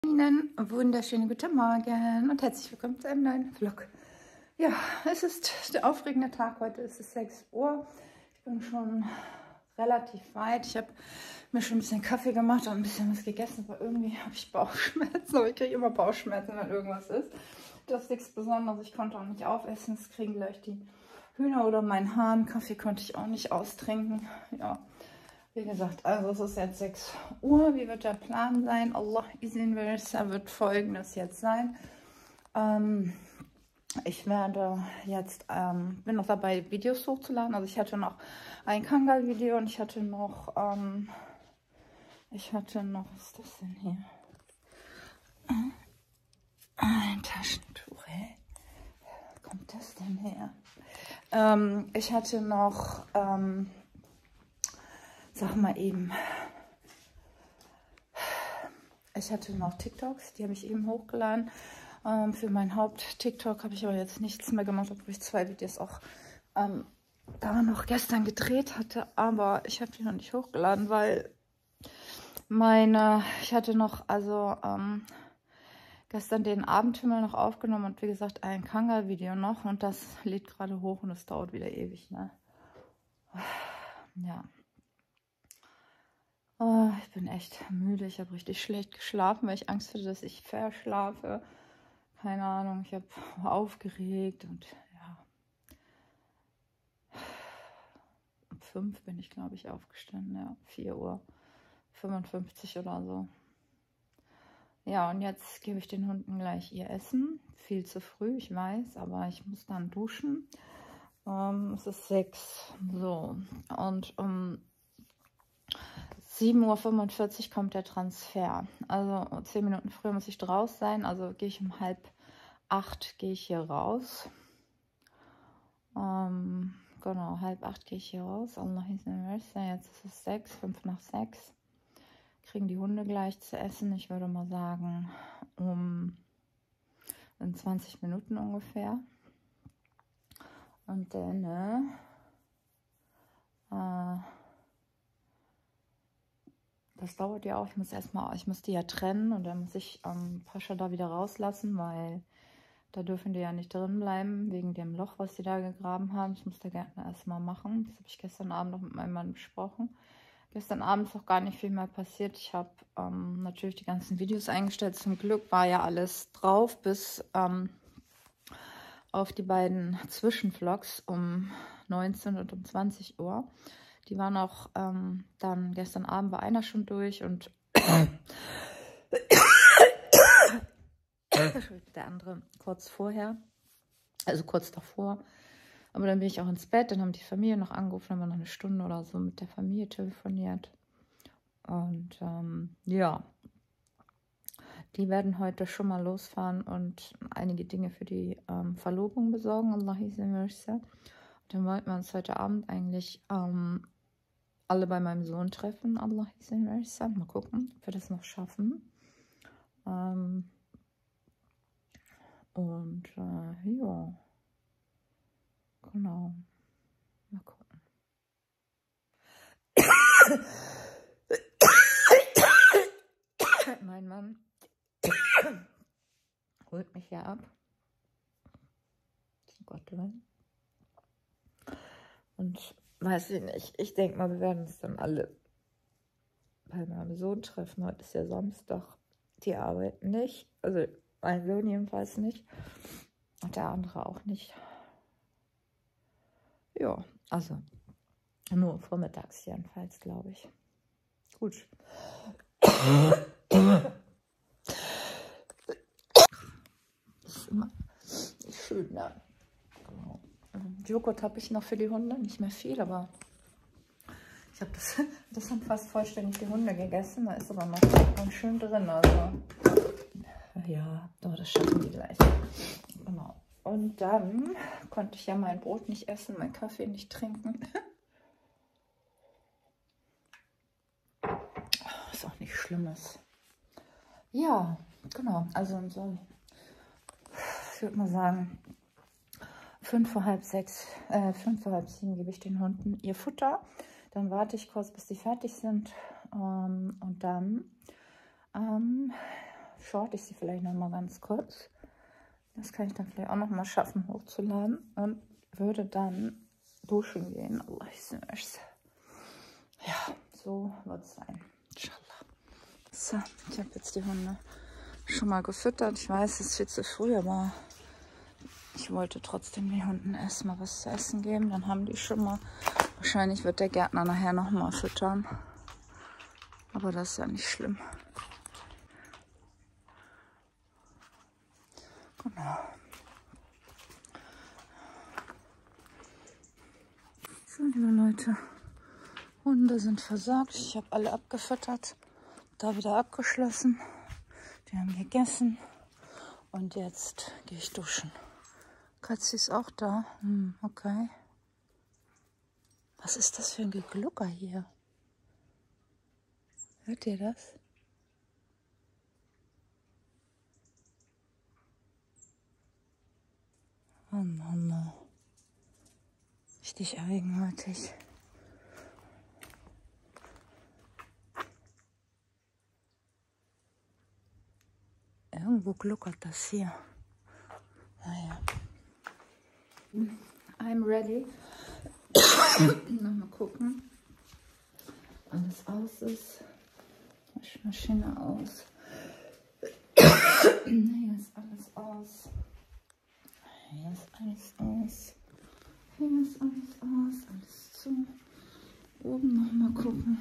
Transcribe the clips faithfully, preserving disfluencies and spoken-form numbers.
Ihnen wunderschönen guten Morgen und herzlich willkommen zu einem neuen Vlog. Ja, es ist der aufregende Tag. Heute ist es sechs Uhr. Ich bin schon relativ weit. Ich habe mir schon ein bisschen Kaffee gemacht und ein bisschen was gegessen, aber irgendwie habe ich Bauchschmerzen. Aber ich kriege immer Bauchschmerzen, wenn irgendwas ist. Das ist nichts Besonderes. Ich konnte auch nicht aufessen. Es kriegen gleich die Hühner oder mein Hahn. Kaffee konnte ich auch nicht austrinken. Ja. Wie gesagt, also es ist jetzt sechs Uhr. Wie wird der Plan sein? Allah izin verirse wird folgendes jetzt sein. Ähm, ich werde jetzt, ähm, bin noch dabei, Videos hochzuladen. Also ich hatte noch ein Kangal-Video und ich hatte noch, ähm, ich hatte noch, was ist das denn hier? Ein Taschentuch, hä? Wo kommt das denn her? Ähm, ich hatte noch, ähm, sag mal eben, ich hatte noch TikToks, die habe ich eben hochgeladen. Ähm, für mein Haupt-TikTok habe ich aber jetzt nichts mehr gemacht, obwohl ich zwei Videos auch ähm, da noch gestern gedreht hatte. Aber ich habe die noch nicht hochgeladen, weil meine, ich hatte noch, also ähm, gestern den Abendhimmel noch aufgenommen und wie gesagt ein Kangal-Video noch. Und das lädt gerade hoch und es dauert wieder ewig, ne? Ja. Oh, ich bin echt müde. Ich habe richtig schlecht geschlafen, weil ich Angst hatte, dass ich verschlafe. Keine Ahnung, ich habe aufgeregt und ja. Um fünf bin ich, glaube ich, aufgestanden. Ja, vier Uhr fünfundfünfzig oder so. Ja, und jetzt gebe ich den Hunden gleich ihr Essen. Viel zu früh, ich weiß, aber ich muss dann duschen. Ähm, es ist sechs. So, und um sieben Uhr fünfundvierzig kommt der Transfer. Also zehn Minuten früher muss ich draus sein. Also gehe ich um halb acht gehe ich hier raus. Ähm, genau, halb acht gehe ich hier raus. Allah jetzt ist es sechs, fünf nach sechs. Kriegen die Hunde gleich zu essen. Ich würde mal sagen, um in zwanzig Minuten ungefähr. Und dann äh, das dauert ja auch. Ich muss erstmal, ich muss die ja trennen und dann muss ich ähm, Pascha da wieder rauslassen, weil da dürfen die ja nicht drin bleiben, wegen dem Loch, was die da gegraben haben. Das muss der Gärtner erstmal machen. Das habe ich gestern Abend noch mit meinem Mann besprochen. Gestern Abend ist auch gar nicht viel mehr passiert. Ich habe ähm, natürlich die ganzen Videos eingestellt. Zum Glück war ja alles drauf, bis ähm, auf die beiden Zwischenvlogs um neunzehn und um zwanzig Uhr. Die waren auch ähm, dann gestern Abend war einer schon durch und der andere kurz vorher, also kurz davor. Aber dann bin ich auch ins Bett, dann haben die Familie noch angerufen, haben wir noch eine Stunde oder so mit der Familie telefoniert. Und ähm, ja, die werden heute schon mal losfahren und einige Dinge für die ähm, Verlobung besorgen. Allah izin verirse. Und dann wollten wir uns heute Abend eigentlich ähm, alle bei meinem Sohn treffen. Allah izin verirse. Mal gucken, ob wir das noch schaffen. Ähm, und äh, ja, genau. Mal gucken. Mein Mann holt mich ja ab. Oh Gott, und weiß ich nicht. Ich denke mal, wir werden uns dann alle bei meinem Sohn treffen. Heute ist ja Samstag. Die arbeiten nicht. Also mein Sohn jedenfalls nicht. Und der andere auch nicht. Ja, also nur vormittags jedenfalls, glaube ich. Gut. Das ist immer schön, ja. Genau. Joghurt habe ich noch für die Hunde, nicht mehr viel, aber ich habe das, das haben fast vollständig die Hunde gegessen. Da ist aber noch ganz schön drin, also ja, aber das schaffen die gleich. Genau. Und dann konnte ich ja mein Brot nicht essen, mein Kaffee nicht trinken. Ist auch nicht Schlimmes. Ja, genau. Also so, ich würde mal sagen, fünf vor halb sechs, äh, fünf vor halb sieben gebe ich den Hunden ihr Futter. Dann warte ich kurz, bis die fertig sind. Ähm, und dann ähm, short ich sie vielleicht noch mal ganz kurz. Das kann ich dann vielleicht auch noch mal schaffen hochzuladen und würde dann duschen gehen. Allah, ich sehe es. Ja, so wird es sein. Inshallah. So, ich habe jetzt die Hunde schon mal gefüttert. Ich weiß, es ist viel zu früh, aber ich wollte trotzdem den Hunden erstmal was zu essen geben. Dann haben die schon mal. Wahrscheinlich wird der Gärtner nachher noch mal füttern. Aber das ist ja nicht schlimm. Genau. So, liebe Leute. Hunde sind versorgt. Ich habe alle abgefüttert. Da wieder abgeschlossen. Die haben gegessen. Und jetzt gehe ich duschen. Katzi ist auch da. Hm, okay. Was ist das für ein Geglucker hier? Hört ihr das? Oh Mama. Richtig eigenartig. Irgendwo gluckert das hier. Naja. I'm ready. Nochmal gucken. Alles aus ist. Waschmaschine aus. Hier ist alles aus. Hier ist alles aus. Hier ist alles aus. Alles zu. Oben nochmal gucken.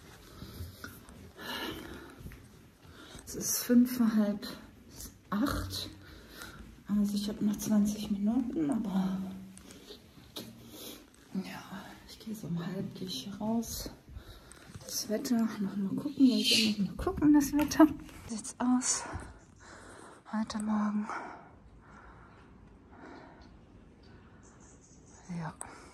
Es ist fünf vor halb acht. Also ich habe noch zwanzig Minuten, aber ja, ich gehe so um halb, gehe ich hier raus. Das Wetter, noch mal gucken, wir noch mal gucken, das Wetter. Wie sieht's aus? Heute Morgen. Ja.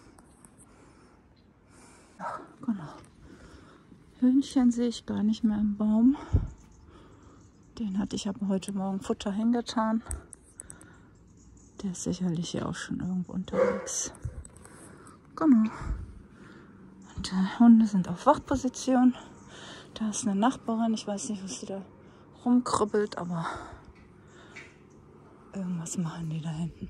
Ja, genau. Hühnchen sehe ich gar nicht mehr im Baum. Den hatte ich aber heute Morgen Futter hingetan. Der ist sicherlich hier auch schon irgendwo unterwegs. Genau. Und die Hunde sind auf Wachposition. Da ist eine Nachbarin. Ich weiß nicht, was sie da rumkribbelt, aber irgendwas machen die da hinten.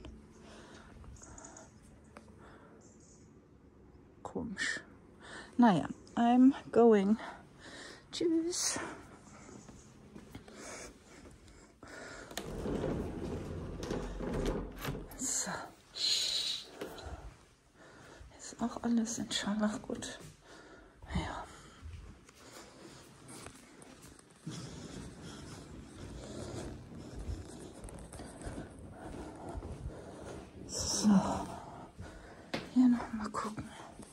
Komisch. Naja, I'm going. Tschüss. So. Ist auch alles inshallah gut. Ja. So. Hier noch mal gucken.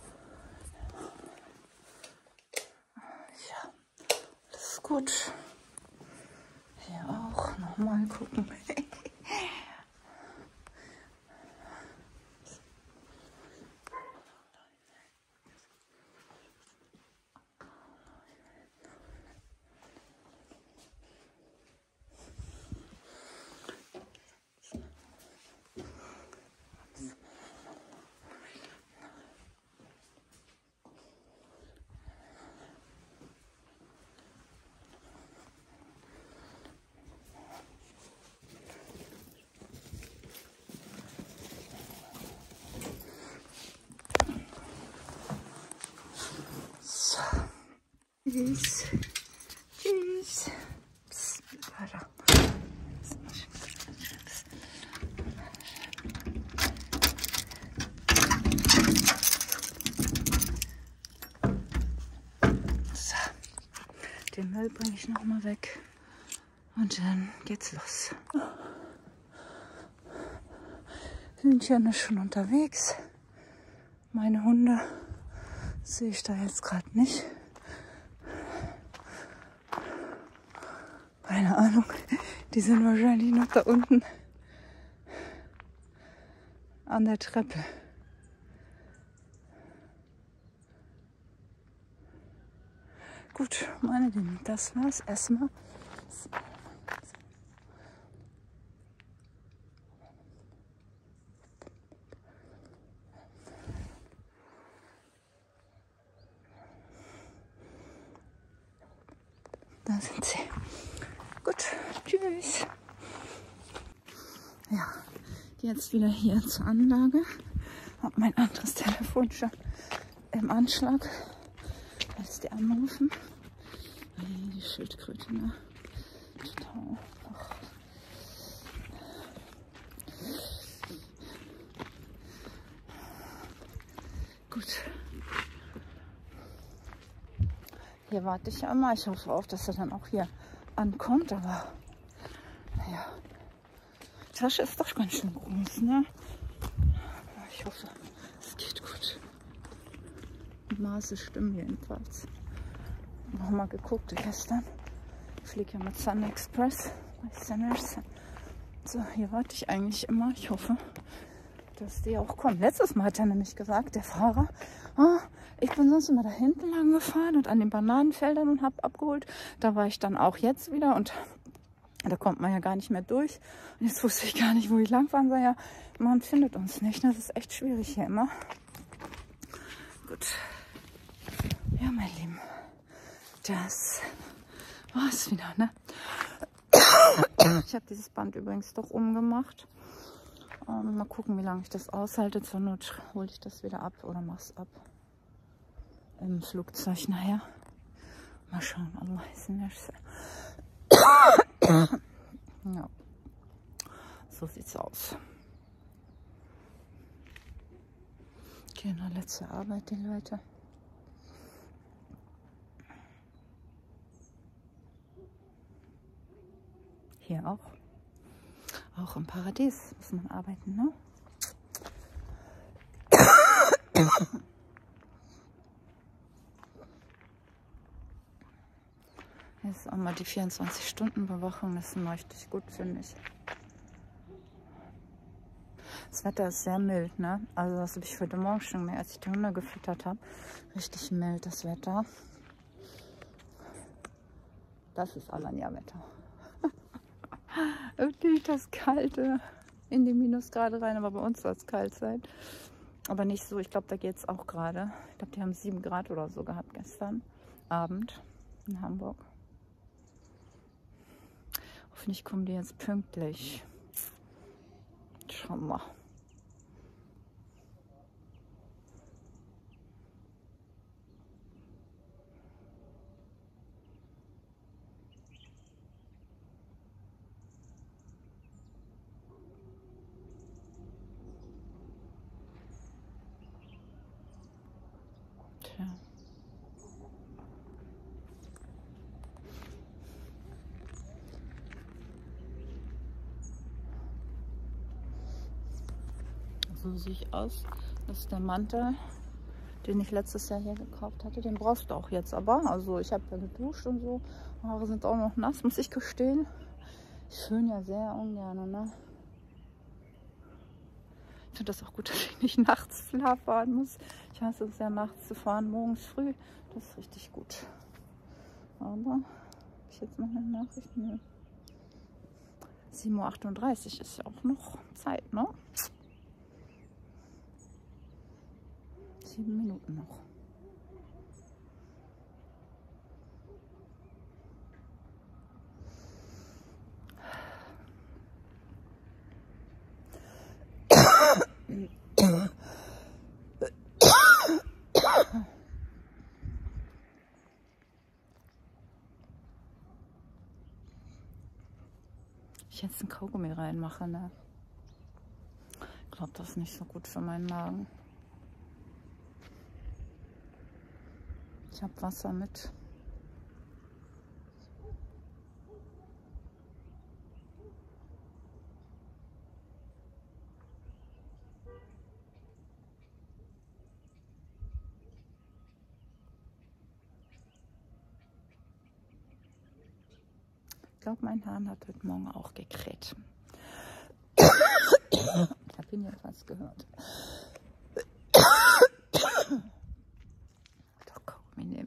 Ja. Alles gut. Hier auch noch mal gucken. Tschüss. Tschüss. Psst, weiter. So. Den Müll bringe ich noch mal weg. Und dann geht's los. Hühnchen ist schon unterwegs. Meine Hunde sehe ich da jetzt gerade nicht. Keine Ahnung, die sind wahrscheinlich noch da unten an der Treppe. Gut, meine Lieben, das war's erstmal. Da sind sie. Gut, tschüss. Ja, jetzt wieder hier zur Anlage. Hab mein anderes Telefon schon im Anschlag. Als die anrufen. Die Schildkröte, ne? Total. Ach. Gut. Hier warte ich ja immer. Ich hoffe auch, dass er dann auch hier ankommt, aber naja. Die Tasche ist doch ganz schön groß, ne? Ich hoffe, es geht gut. Die Maße stimmen jedenfalls. Noch mal geguckt gestern. Ich fliege ja mit Sun Express bei Sinners. So, hier warte ich eigentlich immer. Ich hoffe, dass die auch kommen. Letztes Mal hat er nämlich gesagt, der Fahrer, oh, ich bin sonst immer da hinten lang gefahren und an den Bananenfeldern und habe abgeholt. Da war ich dann auch jetzt wieder und da kommt man ja gar nicht mehr durch. Und jetzt wusste ich gar nicht, wo ich lang fahren soll. Ja, man findet uns nicht. Das ist echt schwierig hier immer. Gut. Ja, mein Lieben. Das war's wieder, ne? Ich habe dieses Band übrigens doch umgemacht. Ähm, mal gucken, wie lange ich das aushalte. Zur Not hole ich das wieder ab oder mach's ab. Im Flugzeug nachher. Mal schauen. Allah ist in der Ja. So sieht's aus. Okay, noch letzte Arbeit, die Leute. Hier auch. Auch im Paradies muss man arbeiten, ne? Hier ist auch mal die vierundzwanzig-Stunden-Bewachung. Das ist immer richtig gut, finde ich. Das Wetter ist sehr mild, ne? Also das habe ich heute Morgen schon gemerkt, als ich die Hunde gefüttert habe. Richtig mild, das Wetter. Das ist Alanya-Wetter. Und nicht das Kalte in die Minusgrade rein, aber bei uns soll es kalt sein. Aber nicht so, ich glaube, da geht es auch gerade. Ich glaube, die haben sieben Grad oder so gehabt gestern Abend in Hamburg. Hoffentlich kommen die jetzt pünktlich. Schauen wir. Tja. So sehe ich aus. Das ist der Mantel, den ich letztes Jahr hier gekauft hatte. Den brauchst du auch jetzt aber. Also ich habe ja geduscht und so. Haare sind auch noch nass, muss ich gestehen. Ich föhne ja sehr ungern, ne? Ich finde das auch gut, dass ich nicht nachts fahren muss. Ich hasse es ja nachts zu fahren, morgens früh. Das ist richtig gut. Aber habe ich jetzt noch eine Nachricht? Nö. sieben Uhr achtunddreißig ist ja auch noch Zeit, ne? Sieben Minuten noch. Ich jetzt einen Kaugummi reinmache, ne? Ich glaube, das ist nicht so gut für meinen Magen. Ich habe Wasser mit. Ich glaube, mein Hahn hat heute Morgen auch gekräht. Ich habe ihn jedenfalls gehört. Doch, Kaugummi nehmen.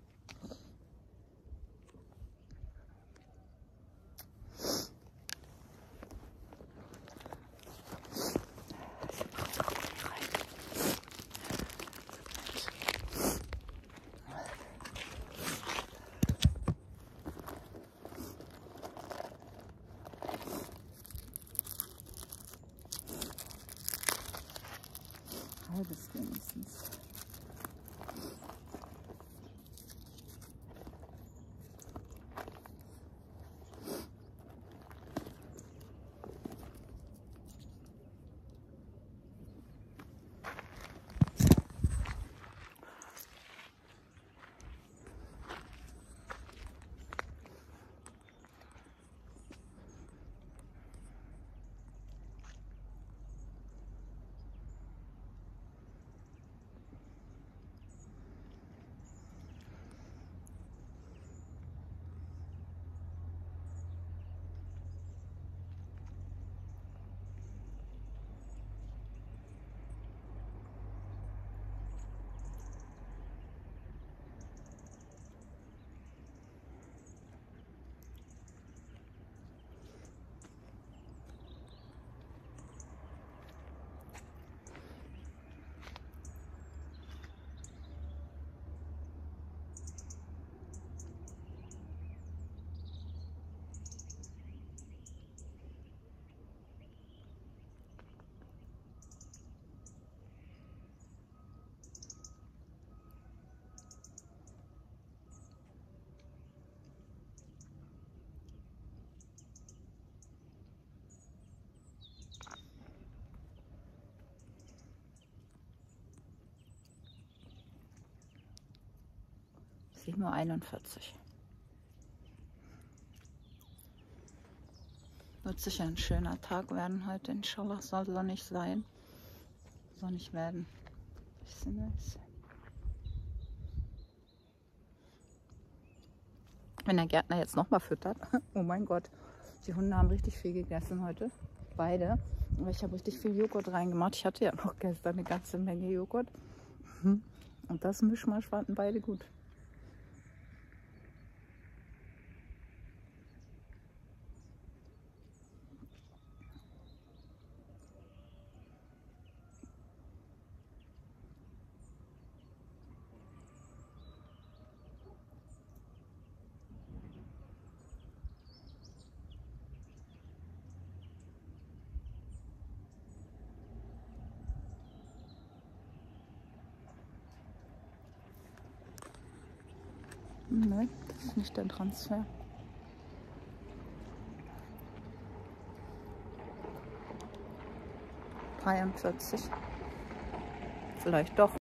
halbes wenigstens. sieben Uhr einundvierzig. Wird sicher ein schöner Tag werden heute, inshallah. Soll sonnig sein. Sonnig werden. Bisschen nice. Wenn der Gärtner jetzt nochmal füttert, oh mein Gott, die Hunde haben richtig viel gegessen heute. Beide. Aber ich habe richtig viel Joghurt reingemacht. Ich hatte ja noch gestern eine ganze Menge Joghurt. Und das Mischmasch fanden beide gut. Nein, das ist nicht der Transfer. dreiundvierzig. Vielleicht doch.